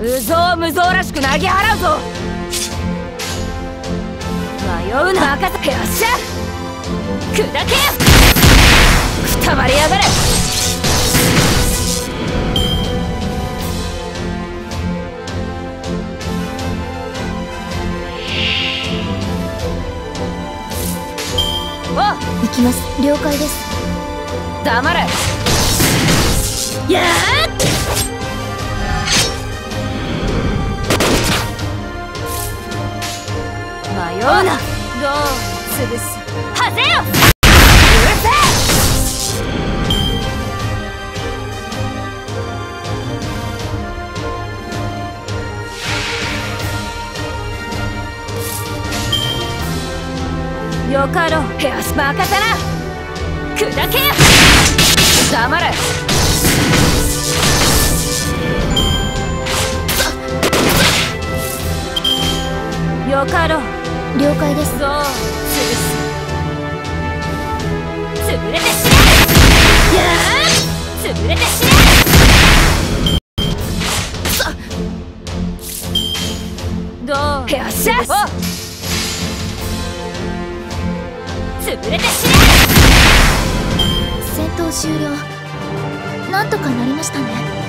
うぞうむぞうらしく投げ払うぞ。迷うな、任せ。よっしゃ砕け。くたばりやがれ。 行きます。了解です。 黙れ。やー迷うな。どう潰す。はぜよ。うるせえ。よかろう。よし、任せな。砕け。黙れ。よかろう。 了解です。 どう潰す。潰れて死ね。やー潰れて死ね。どう。よっしゃ。潰れて死ね。 戦闘終了。なんとかなりましたね。